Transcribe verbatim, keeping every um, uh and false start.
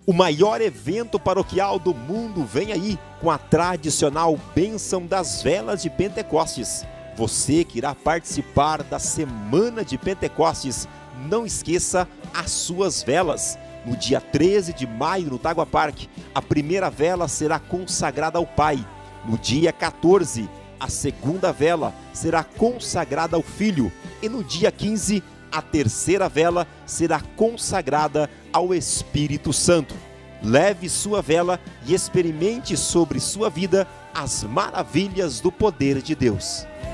O maior evento paroquial do mundo vem aí, com a tradicional bênção das velas de Pentecostes. Você que irá participar da Semana de Pentecostes, não esqueça as suas velas. No dia treze de maio, no Tagua Park, a primeira vela será consagrada ao Pai. No dia quatorze, a segunda vela será consagrada ao Filho. E no dia quinze, a terceira vela será consagrada ao Espírito Santo. Leve sua vela e experimente sobre sua vida as maravilhas do poder de Deus.